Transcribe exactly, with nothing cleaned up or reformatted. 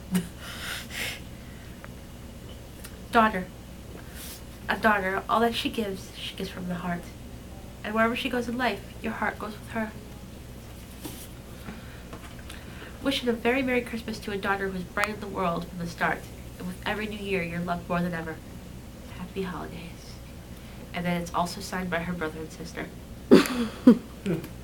Daughter. A daughter, all that she gives, she gives from the heart. And wherever she goes in life, your heart goes with her. Wishing a very Merry Christmas to a daughter who's brightened the world from the start. And with every new year, you're loved more than ever. Happy holidays. And then it's also signed by her brother and sister.